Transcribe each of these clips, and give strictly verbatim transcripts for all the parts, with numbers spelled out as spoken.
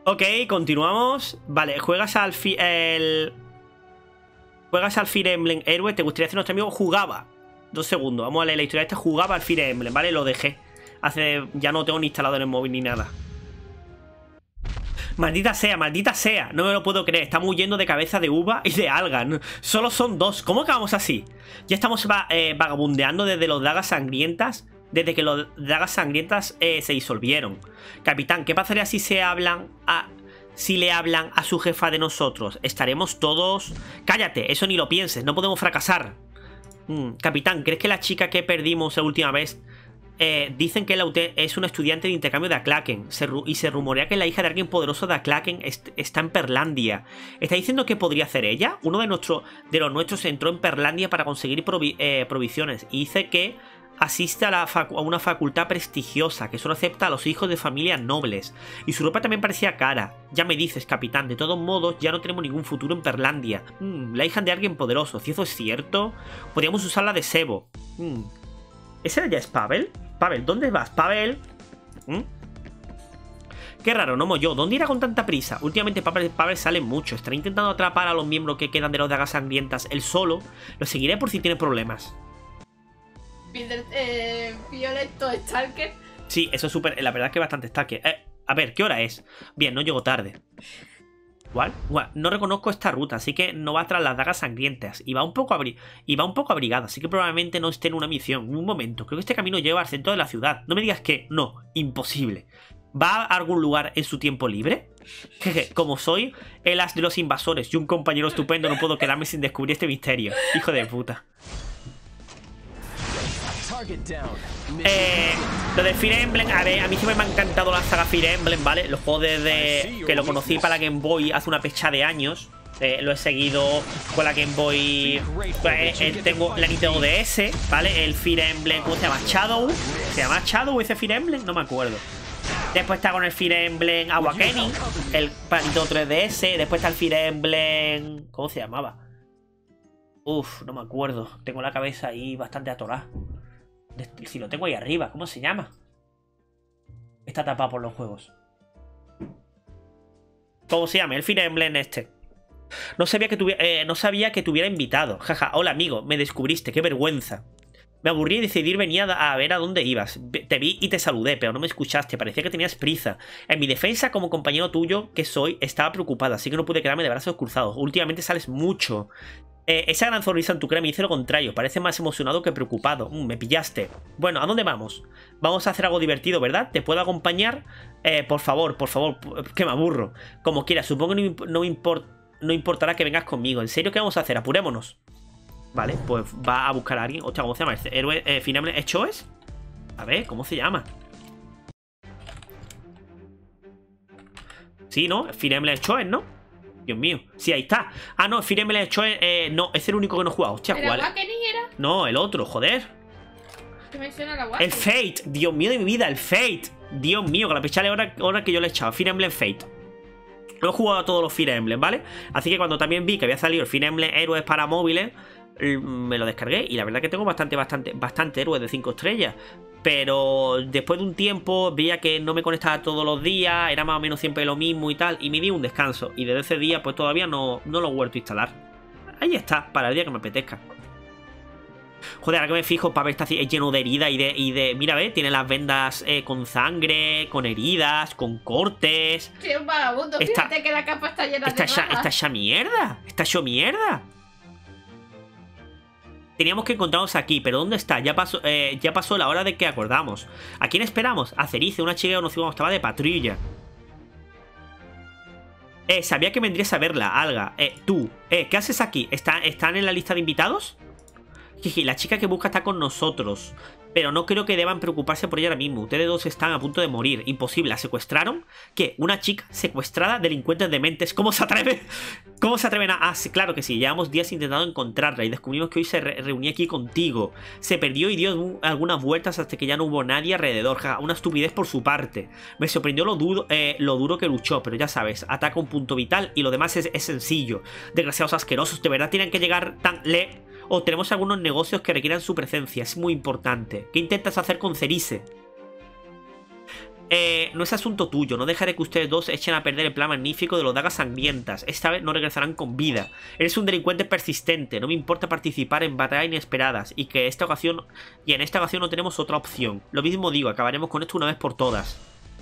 Ok, continuamos. Vale, juegas al fi el... Juegas al Fire Emblem Héroe. ¿Te gustaría hacer nuestro amigo? Jugaba. Dos segundos. Vamos a leer la historia. Este jugaba al Fire Emblem, ¿vale? Lo dejé. Hace... Ya no tengo ni instalado en el móvil ni nada. Maldita sea, maldita sea. No me lo puedo creer. Estamos huyendo de cabeza de uva y de alga. No, solo son dos. ¿Cómo acabamos así? Ya estamos va eh, vagabundeando desde los dagas sangrientas. Desde que los dagas sangrientas eh, se disolvieron. Capitán, ¿qué pasaría si se hablan a... Si le hablan a su jefa de nosotros? Estaremos todos... Cállate, eso ni lo pienses, no podemos fracasar. mm, Capitán, ¿crees que la chica que perdimos la última vez eh, dicen que la U T es una estudiante de intercambio de Aklaken se y se rumorea que la hija de alguien poderoso de Aklaken est está en Perlandia? ¿Está diciendo que podría hacer ella? Uno de, nuestro, de los nuestros entró en Perlandia para conseguir provi eh, provisiones y dice que asiste a, la a una facultad prestigiosa que solo acepta a los hijos de familias nobles. Y su ropa también parecía cara. Ya me dices, capitán, de todos modos ya no tenemos ningún futuro en Perlandia. Mm, la hija de alguien poderoso. Si eso es cierto, podríamos usarla de cebo. Mm. ¿Ese ya es Pavel? Pavel, ¿dónde vas, Pavel? ¿Mm? Qué raro, no mo yo. ¿Dónde irá con tanta prisa? Últimamente Pavel, Pavel sale mucho. Estará intentando atrapar a los miembros que quedan de los dagas sangrientas él solo. Lo seguiré por si tiene problemas. Eh, Violeto Stalker. Sí, eso es súper... La verdad es que bastante Stalker. Eh, a ver, ¿qué hora es? Bien, no llego tarde. ¿Cuál? Bueno, no reconozco esta ruta, así que no va tras las dagas sangrientas. Y va un poco abri y va un poco abrigada, así que probablemente no esté en una misión. Un momento, creo que este camino lleva al centro de la ciudad. No me digas que... No, imposible. ¿Va a algún lugar en su tiempo libre? Jeje, como soy el as de los invasores y un compañero estupendo, no puedo quedarme sin descubrir este misterio. Hijo de puta. Eh, lo de Fire Emblem, a ver, a mí siempre me ha encantado la saga Fire Emblem, ¿vale? Los juegos desde que lo conocí para Game Boy hace una pecha de años. eh, Lo he seguido con la Game Boy. Pues, eh, tengo la Nintendo D S, ¿vale? El Fire Emblem, ¿cómo se llama? Shadow. ¿Se llama Shadow ese Fire Emblem? No me acuerdo. Después está con el Fire Emblem Awakening, el para Nintendo tres D S. Después está el Fire Emblem... ¿Cómo se llamaba? Uf, no me acuerdo. Tengo la cabeza ahí bastante atorada. Si lo tengo ahí arriba, ¿cómo se llama? Está tapado por los juegos. ¿Cómo se llama? El Fire Emblem este. No sabía que tuviera, eh, no sabía que tuviera invitado. Jaja, hola amigo, me descubriste, qué vergüenza. Me aburrí y decidí venir a, a ver a dónde ibas. Te vi y te saludé, pero no me escuchaste. Parecía que tenías prisa. En mi defensa, como compañero tuyo que soy, estaba preocupada, así que no pude quedarme de brazos cruzados. Últimamente sales mucho. Eh, esa gran sonrisa en tu cara me dice lo contrario. Parece más emocionado que preocupado. Mm, me pillaste. Bueno, ¿a dónde vamos? Vamos a hacer algo divertido, ¿verdad? ¿Te puedo acompañar? Eh, por favor, por favor, que me aburro. Como quieras, supongo que no, no, import, no importará que vengas conmigo. ¿En serio qué vamos a hacer? Apurémonos. Vale, pues va a buscar a alguien. Hostia, ¿cómo se llama? ¿Este héroe eh, Fire Emblem Choes? A ver, ¿cómo se llama? Sí, ¿no? Fire Emblem Choes, ¿no? Dios mío. Sí, ahí está. Ah, no, Fire Emblem Choes, eh, no, es el único que no he jugado. Hostia, ¿cuál? ¿Awakening era? No, el otro, joder. ¿Qué menciona el Awakening? El Fate. Dios mío de mi vida, el Fate. Dios mío, con la pechale ahora, ahora que yo le he echado. Fire Emblem Fate. Lo he jugado a todos los Fire Emblem, ¿vale? Así que cuando también vi que había salido el Fire Emblem Héroes para móviles, me lo descargué. Y la verdad que tengo bastante, bastante, bastante héroes de cinco estrellas. Pero después de un tiempo veía que no me conectaba todos los días, era más o menos siempre lo mismo y tal, y me di un descanso. Y desde ese día pues todavía no, no lo he vuelto a instalar. Ahí está, para el día que me apetezca. Joder, ahora que me fijo, Pavel está lleno de heridas y de, y de... Mira, ve, tiene las vendas eh, con sangre, con heridas, con cortes. Sí, un vagabundo, Está- fíjate que la capa está llena Está de ya, ramas. está ya mierda. Está ya mierda. Teníamos que encontrarnos aquí, pero ¿dónde está? Ya pasó, eh, ya pasó la hora de que acordamos. ¿A quién esperamos? A Cerice, una chica que conocimos cuando estaba de patrulla. Eh, sabía que vendrías a verla, Alga. Eh, tú, eh, ¿qué haces aquí? ¿Está, ¿Están en la lista de invitados? Jiji, la chica que busca está con nosotros. Pero no creo que deban preocuparse por ella ahora mismo. Ustedes dos están a punto de morir. Imposible. ¿La secuestraron? ¿Qué? ¿Una chica secuestrada? ¿Delincuentes dementes? ¿Cómo se atreven? ¿Cómo se atreven a...? Ah, sí, claro que sí. Llevamos días intentando encontrarla y descubrimos que hoy se re reunía aquí contigo. Se perdió y dio algunas vueltas hasta que ya no hubo nadie alrededor. Ja, una estupidez por su parte. Me sorprendió lo duro, eh, lo duro que luchó, pero ya sabes, ataca un punto vital y lo demás es, es sencillo. Desgraciados asquerosos, ¿de verdad tienen que llegar tan le...? O tenemos algunos negocios que requieran su presencia. Es muy importante. ¿Qué intentas hacer con Cerice? Eh, no es asunto tuyo, no dejaré que ustedes dos echen a perder el plan magnífico de los dagas sangrientas. Esta vez no regresarán con vida. Eres un delincuente persistente, no me importa participar en batallas inesperadas y que esta ocasión y en esta ocasión no tenemos otra opción. Lo mismo digo, acabaremos con esto una vez por todas.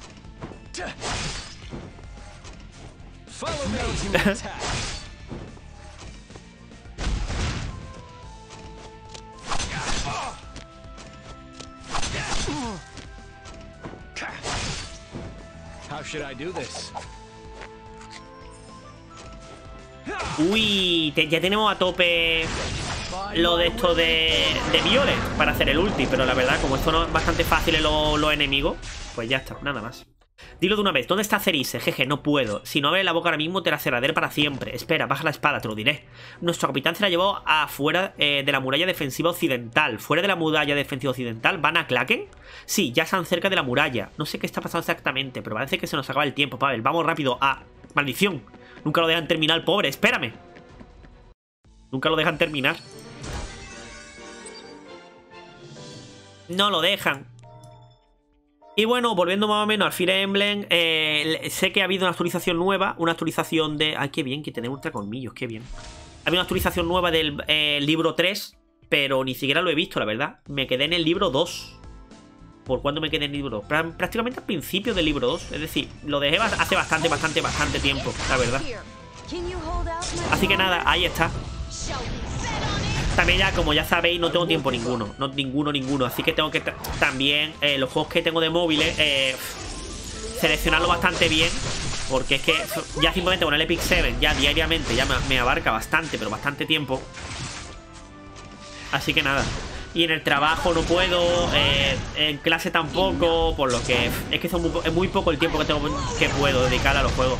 Uy, te, ya tenemos a tope lo de esto de, de Violet para hacer el ulti. Pero la verdad, como esto no es bastante fácil en los, los enemigos, pues ya está, nada más. Dilo de una vez, ¿dónde está Cerise? Jeje, no puedo. Si no abres la boca ahora mismo te la cerraré para siempre. Espera, baja la espada, te lo diré. Nuestro capitán se la llevó afuera eh, de la muralla defensiva occidental. ¿Fuera de la muralla defensiva occidental? ¿Van a Klaken? Sí, ya están cerca de la muralla. No sé qué está pasando exactamente, pero parece que se nos acaba el tiempo, Pavel. Vamos rápido a... ¡Maldición! Nunca lo dejan terminar, pobre. Espérame. Nunca lo dejan terminar. No lo dejan. Y bueno, volviendo más o menos al Fire Emblem, eh, sé que ha habido una actualización nueva, una actualización de... ¡Ay, qué bien! Que tenemos ultra colmillos, qué bien. Ha habido una actualización nueva del eh, libro tres, pero ni siquiera lo he visto, la verdad. Me quedé en el libro dos. ¿Por cuándo me quedé en el libro dos? Prá prácticamente al principio del libro dos. Es decir, lo dejé hace bastante, bastante, bastante tiempo, la verdad. Así que nada, ahí está. También ya, como ya sabéis, no tengo tiempo ninguno. No, ninguno, ninguno. Así que tengo que también, eh, los juegos que tengo de móviles, eh, seleccionarlo bastante bien. Porque es que ya simplemente con el Epic siete, ya diariamente, ya me, me abarca bastante, pero bastante tiempo. Así que nada. Y en el trabajo no puedo, eh, en clase tampoco, por lo que es que son muy, es muy poco el tiempo que tengo que puedo dedicar a los juegos.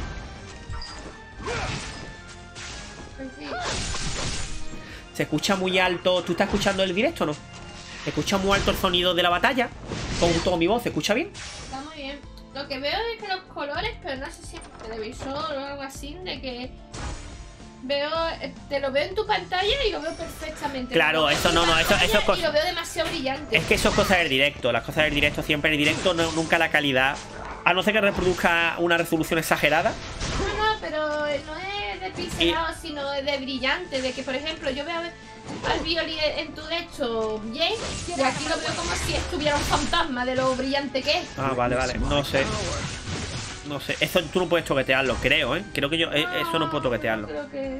Se escucha muy alto. ¿Tú estás escuchando el directo o no? Se escucha muy alto el sonido de la batalla. Junto con mi voz, ¿se escucha bien? Está muy bien. Lo que veo es que los colores, pero no sé si es televisor o algo así, de que veo, te lo veo en tu pantalla y lo veo perfectamente. Claro, eso no, no, eso, eso es cosa. Y lo veo demasiado brillante. Es que eso es cosa del directo. Las cosas del directo siempre en el directo, no, nunca la calidad. A no ser que reproduzca una resolución exagerada. No, no, pero no es de pixelado, y... sino de brillante. De que, por ejemplo, yo veo al Violi en tu de hecho bien, y aquí lo veo como si estuviera un fantasma de lo brillante que es. Ah, vale, vale, no sé. No sé, eso tú no puedes toquetearlo, creo, ¿eh? Creo que yo, eh, eso no puedo toquetearlo. Creo que...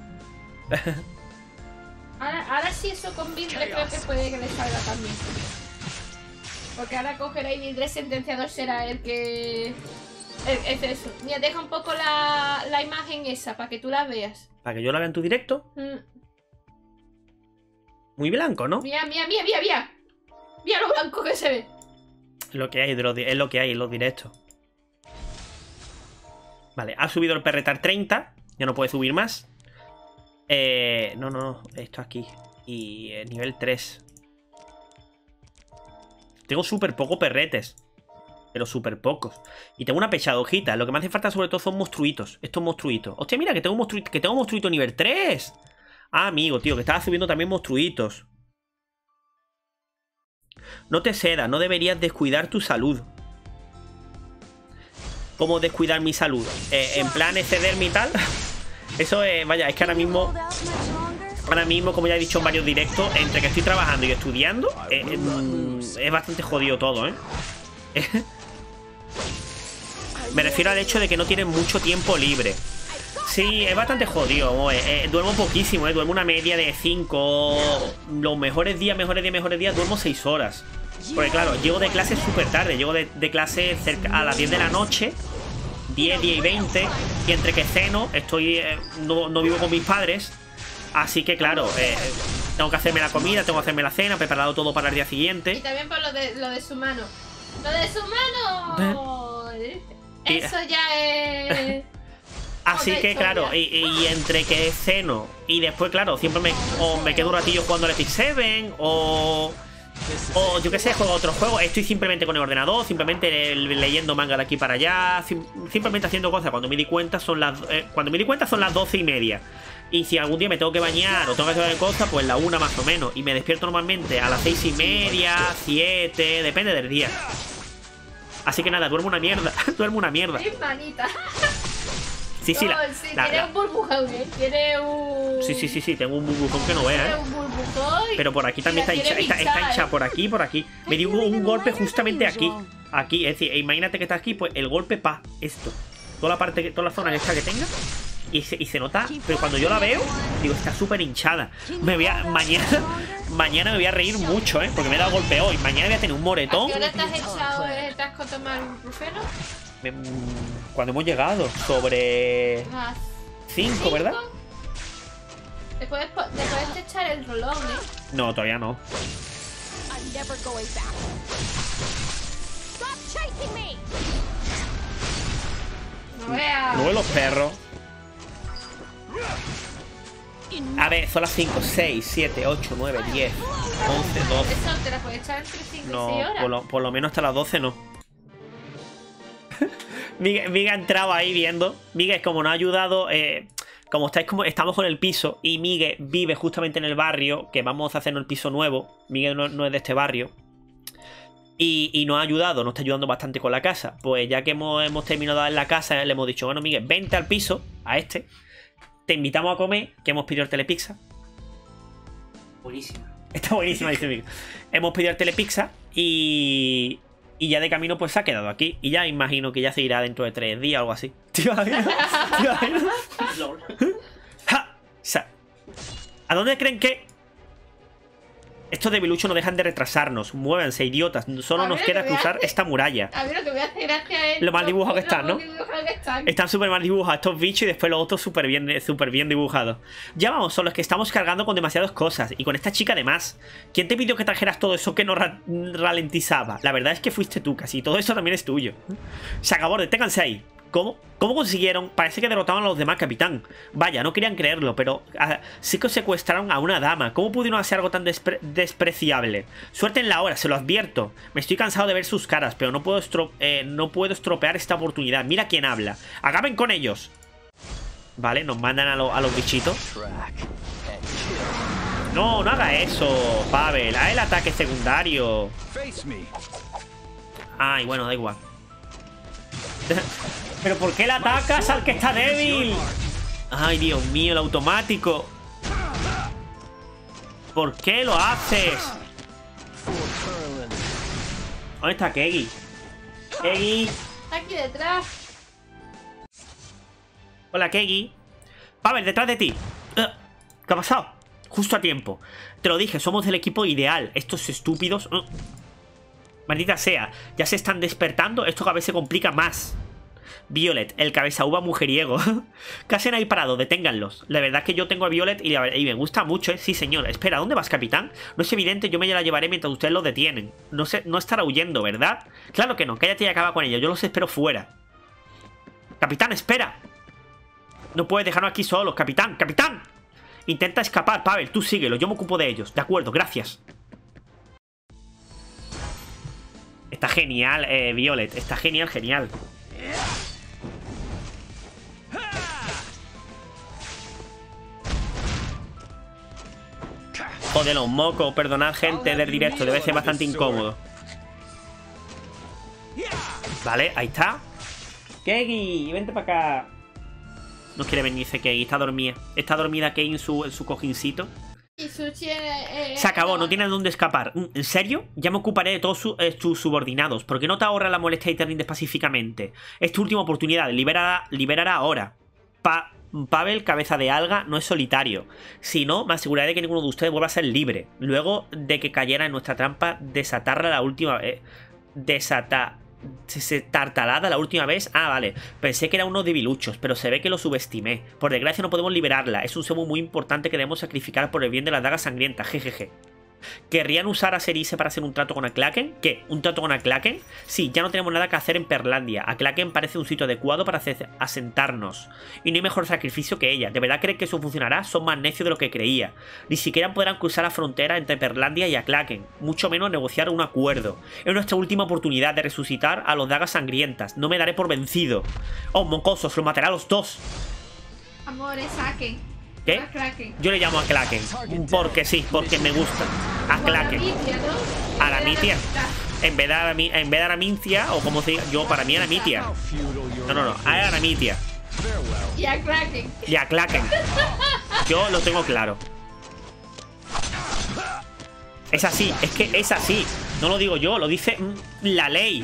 ahora, ahora sí eso con Vindre creo que puede que le salga también. Porque ahora cogerá y Vindre sentenciador será el que... Es, es eso. Mira, deja un poco la, la imagen esa para que tú la veas. ¿Para que yo la vea en tu directo? Mm. Muy blanco, ¿no? Mira, mira, mira, mira, mira. Mira lo blanco que se ve. Lo que hay, de los, es lo que hay en los directos. Vale, ha subido el Perretar treinta. Ya no puede subir más. Eh, no, no, no. Esto aquí. Y eh, nivel tres. Tengo súper pocos perretes. Pero súper pocos. Y tengo una pechada hojita. Lo que me hace falta sobre todo son monstruitos. Estos monstruitos. Hostia, mira, que tengo monstruito, que tengo monstruito nivel tres. Ah, amigo, tío, que estaba subiendo también monstruitos. No te cedas, no deberías descuidar tu salud. ¿Cómo descuidar mi salud? Eh, en plan excederme y tal. Eso es, vaya, es que ahora mismo... Ahora mismo, como ya he dicho en varios directos, entre que estoy trabajando y estudiando, eh, eh, es bastante jodido todo, ¿eh? Me refiero al hecho de que no tienes mucho tiempo libre. Sí, es bastante jodido. Eh, eh, duermo poquísimo, eh. Duermo una media de cinco. Los mejores días, mejores días, mejores días, duermo seis horas. Porque claro, llego de clase súper tarde. Llego de, de clase cerca a las diez de la noche. diez, diez y veinte. Y entre que ceno, estoy eh, no, no vivo con mis padres. Así que claro, eh, tengo que hacerme la comida, tengo que hacerme la cena, preparado todo para el día siguiente. Y también por lo de, lo de su mano. Lo de su mano. Eso ya es... Así que claro, y, y entre que ceno y después, claro, siempre me, o me quedo un ratillo jugando al Epic siete o, o yo qué sé, juego a otros juegos. Estoy simplemente con el ordenador, simplemente leyendo manga de aquí para allá, sim, simplemente haciendo cosas. Cuando me di cuenta son las eh, cuando me di cuenta son las doce y media. Y si algún día me tengo que bañar o tengo que hacer cosas, pues la una más o menos. Y me despierto normalmente a las seis y media, siete, depende del día. Así que nada, duerme una mierda. Duerme una mierda. Es manita. Sí, sí, No, la, sí, la, tiene la- un burbujón, ¿eh? Tiene un... Sí, sí, sí, sí, tengo un burbujón que no vea, Tiene ¿eh? un burbujón. Pero por aquí también y la está hincha, tiene está, está pinchada, hincha ¿eh? por aquí, por aquí. Me dio un, un golpe justamente aquí. Aquí, es decir, imagínate que está aquí, pues el golpe pa, esto. Toda la parte, que- toda la zona esta que tenga. Y se, y se nota, pero cuando yo la veo, digo, está súper hinchada. Me voy a, mañana, mañana me voy a reír mucho, ¿eh? Porque me he dado golpe hoy. Mañana voy a tener un ¿A moretón. qué hora te has echado el tasco a tomar un ibuprofeno? Me- Cuando hemos llegado, sobre Las cinco, ¿verdad? Te puedes, po- te puedes echar el rolón, ¿eh? No, todavía no. I'm never going back. Stop chasing me. No veas. No veo los perros. A ver, son las cinco, seis, siete, ocho, nueve, diez, once, doce. Eso te la puedes echar entre cinco y No, seis horas. por lo, por lo menos hasta las doce no. Miga, Miga ha entrado ahí viendo. Miga, como nos ha ayudado, eh, como estáis como estamos con el piso y Migue vive justamente en el barrio, que vamos a hacernos el piso nuevo. Migue no, no es de este barrio. Y, y nos ha ayudado, nos está ayudando bastante con la casa. Pues ya que hemos, hemos terminado en la casa, le hemos dicho, bueno, Migue, vente al piso, a este. Te invitamos a comer, que hemos pedido el telepizza. Buenísima. Está buenísima, dice Migue. Hemos pedido el telepizza y... Y ya de camino pues se ha quedado aquí. Y ya imagino que ya se irá dentro de tres días o algo así. ¿Te imaginas? ¿Te imaginas? ¡Ja! O sea, ¿a dónde creen que...? Estos debiluchos no dejan de retrasarnos. Muévanse, idiotas. Solo A nos ver, queda que me cruzar hace- esta muralla. A mí lo que me hace gracia es... Lo mal dibujado que están, ¿no? Lo mal dibujado que están. Están súper mal dibujados estos bichos y después los otros súper bien, súper bien dibujados. Ya vamos, son los que estamos cargando con demasiadas cosas. Y con esta chica además. ¿Quién te pidió que trajeras todo eso que no ra ralentizaba? La verdad es que fuiste tú casi. Todo eso también es tuyo. Se acabó, deténganse ahí. ¿Cómo? ¿Cómo consiguieron? Parece que derrotaron a los demás, capitán. Vaya, no querían creerlo, pero ah, sí que secuestraron a una dama. ¿Cómo pudieron hacer algo tan despre despreciable? Suerte en la hora, se lo advierto. Me estoy cansado de ver sus caras, pero no puedo, estro eh, no puedo estropear esta oportunidad. Mira quién habla. ¡Acaben con ellos! Vale, nos mandan a, lo, a los bichitos. No, no haga eso, Pavel. Haz el ataque secundario. Ay, bueno, da igual. ¿Pero por qué le atacas al que está débil? Ay, Dios mío, el automático. ¿Por qué lo haces? ¿Dónde está Kegi? Kegi. Está aquí detrás. Hola, Kegi. Pavel, detrás de ti. Uh, ¿Qué ha pasado? Justo a tiempo. Te lo dije, somos del equipo ideal. Estos estúpidos... Uh. Maldita sea. Ya se están despertando. Esto cada vez se complica más. Violet, el cabeza uva mujeriego. ¿Qué hacen ahí parado? Deténganlos. La verdad es que yo tengo a Violet y, y me gusta mucho, ¿eh? Sí, señor. Espera, ¿dónde vas, capitán? No es evidente, yo me la llevaré mientras ustedes los detienen. No, sé, no estará huyendo, ¿verdad? Claro que no, cállate y acaba con ella. Yo los espero fuera. Capitán, espera. No puedes dejarnos aquí solos, capitán. ¡Capitán! Intenta escapar, Pavel. Tú síguelo, yo me ocupo de ellos. De acuerdo, gracias. Está genial, eh, Violet. Está genial, genial. Joder, los mocos. Perdonad, gente del directo. Debe ser bastante incómodo. Vale, ahí está. Kegi, vente para acá. No quiere venir, dice Kegi. Está dormida. Está dormida Kegi en su, en su cojincito. Y Sushi... Eh, eh, Se acabó, no tiene dónde escapar. ¿En serio? Ya me ocuparé de todos su, eh, tus subordinados. ¿Por qué no te ahorras la molestia y te rindes pacíficamente? Es tu última oportunidad. Liberará, liberará ahora. Pa Pavel, cabeza de alga, no es solitario. Si no, me aseguraré de que ninguno de ustedes vuelva a ser libre. Luego de que cayera en nuestra trampa, desatarla la última vez. Eh, desata... Se tartalada la última vez. Ah, vale. Pensé que era uno de debiluchos, pero se ve que lo subestimé. Por desgracia no podemos liberarla. Es un semo muy importante que debemos sacrificar por el bien de las dagas sangrientas. Jejeje. ¿Querrían usar a Cerise para hacer un trato con Aklaken? ¿Qué? ¿Un trato con Aklaken? Sí, ya no tenemos nada que hacer en Perlandia. Aklaken parece un sitio adecuado para asentarnos. Y no hay mejor sacrificio que ella. ¿De verdad creen que eso funcionará? Son más necios de lo que creía. Ni siquiera podrán cruzar la frontera entre Perlandia y Aklaken. Mucho menos negociar un acuerdo. Es nuestra última oportunidad de resucitar a los dagas sangrientas. No me daré por vencido. Oh, mocosos, los mataré a los dos. Amores, saquen. ¿Qué? Yo le llamo a Klaken. Porque sí, porque me gusta. A Klaken. ¿no? A la Mitia. En vez de, Arami, en vez de Aramincia, o como se diga, yo para mí Aramitia. No, no, no, a Aramitia. Y a Kraken. Y a Klaken. Yo lo tengo claro. Es así, es que es así. No lo digo yo, lo dice la ley.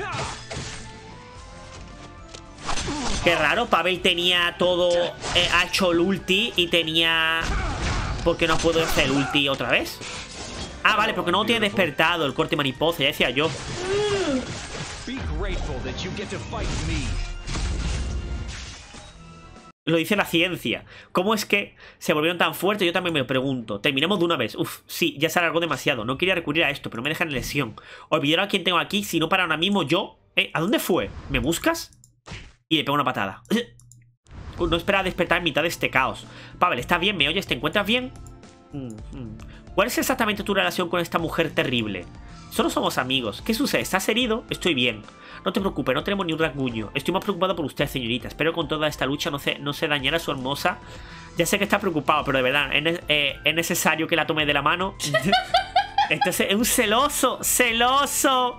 Qué raro, Pavel tenía todo, eh, ha hecho el ulti y tenía... ¿Por qué no puedo hacer el ulti otra vez? Ah, vale, porque no tiene despertado el corte mariposa, ya decía yo. Lo dice la ciencia. ¿Cómo es que se volvieron tan fuertes? Yo también me pregunto. Terminemos de una vez. Uf, sí, ya se alargó demasiado. No quería recurrir a esto, pero me dejan en lesión. Olvidaron a quién tengo aquí, si no para ahora mismo yo... ¿Eh? ¿A dónde fue? ¿Me buscas? Y le pego una patada. No esperaba despertar en mitad de este caos. Pavel, ¿estás bien? ¿Me oyes? ¿Te encuentras bien? ¿Cuál es exactamente tu relación con esta mujer terrible? Solo somos amigos. ¿Qué sucede? ¿Estás herido? Estoy bien. No te preocupes, no tenemos ni un rasguño. Estoy más preocupado por usted, señorita. Espero que con toda esta lucha no se, no se dañara su hermosa. Ya sé que está preocupado, pero de verdad, es, eh, es necesario que la tome de la mano. Entonces, es un celoso, celoso.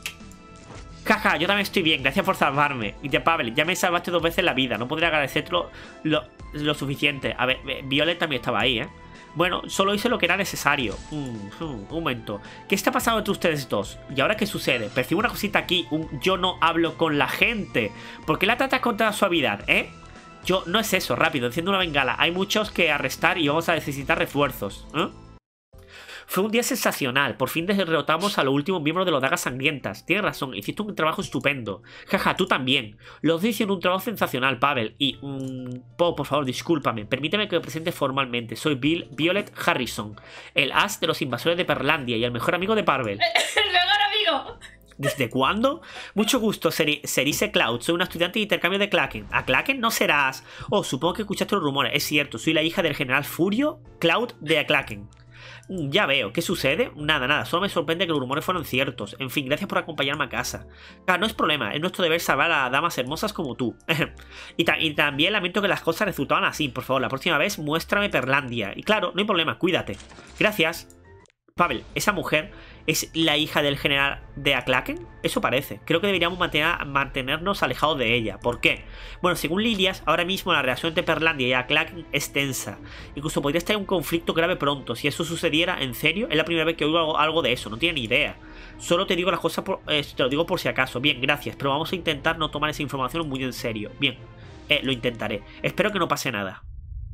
Jaja, yo también estoy bien, gracias por salvarme. Y te Pavel, ya me salvaste dos veces la vida. No podría agradecértelo lo, lo suficiente. A ver, Violet también estaba ahí, ¿eh? Bueno, solo hice lo que era necesario. Mm, mm, un momento. ¿Qué está pasando entre ustedes dos? ¿Y ahora qué sucede? Percibo una cosita aquí. Un yo no hablo con la gente. ¿Por qué la tratas con tanta suavidad, eh? Yo, no es eso, rápido, enciendo una bengala. Hay muchos que arrestar y vamos a necesitar refuerzos, ¿eh? Fue un día sensacional. Por fin derrotamos a los últimos miembros de los Dagas Sangrientas. Tienes razón, hiciste un trabajo estupendo. Jaja, tú también. Los dos hicieron un trabajo sensacional, Pavel. Y... Um, po, por favor, discúlpame. Permíteme que me presente formalmente. Soy Bill Violet Harrison, el as de los invasores de Perlandia y el mejor amigo de Pavel. ¡El mejor amigo! ¿Desde cuándo? Mucho gusto, Seri Cerise Cloud. Soy una estudiante de intercambio de Klaken. ¿A Klaken no serás? Oh, supongo que escuchaste los rumores. Es cierto, soy la hija del general Furio Cloud de Klaken. Ya veo, ¿qué sucede? Nada, nada, solo me sorprende que los rumores fueron ciertos. En fin, gracias por acompañarme a casa. Claro, no es problema, es nuestro deber salvar a damas hermosas como tú. y, ta y también lamento que las cosas resultaban así. Por favor, la próxima vez muéstrame Perlandia. Y claro, no hay problema, cuídate. Gracias. Pavel, ¿esa mujer es la hija del general de Aklaken? Eso parece. Creo que deberíamos mantener, mantenernos alejados de ella. ¿Por qué? Bueno, según Lilias, ahora mismo la relación entre Perlandia y Aklaken es tensa. Incluso podría estar en un conflicto grave pronto. Si eso sucediera, ¿en serio? Es la primera vez que oigo algo, algo de eso. No tiene ni idea. Solo te digo las cosas, por, eh, te lo digo por si acaso. Bien, gracias. Pero vamos a intentar no tomar esa información muy en serio. Bien, eh, lo intentaré. Espero que no pase nada.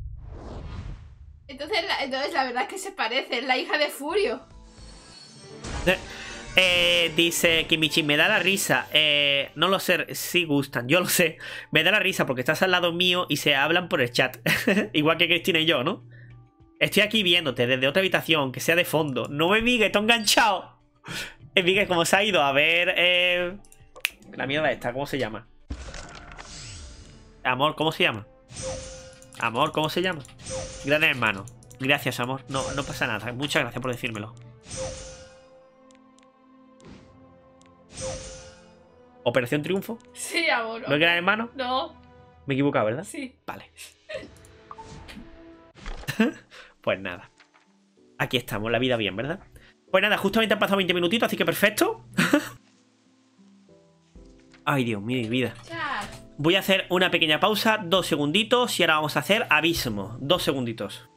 Entonces la, entonces la verdad es que se parece, es la hija de Furio. Eh, eh, dice Kimichi, me da la risa. Eh, no lo sé, sí gustan, yo lo sé. Me da la risa porque estás al lado mío y se hablan por el chat. Igual que Cristina y yo, ¿no? Estoy aquí viéndote desde otra habitación, que sea de fondo. No me Miguel, estoy enganchado. Eh, Miguel, ¿cómo se ha ido? A ver, eh... la mierda esta, ¿cómo se llama? Amor, ¿cómo se llama? Amor, ¿cómo se llama? Gran hermano. Gracias, amor. No, no pasa nada. Muchas gracias por decírmelo. ¿Operación Triunfo? Sí, amor. ¿No es Gran Hermano? No. Me he equivocado, ¿verdad? Sí. Vale. Pues nada. Aquí estamos, la vida bien, ¿verdad? Pues nada, justamente han pasado veinte minutitos, así que perfecto. Ay, Dios mío, mi vida. Chat. Voy a hacer una pequeña pausa, dos segunditos, y ahora vamos a hacer abismo. Dos segunditos.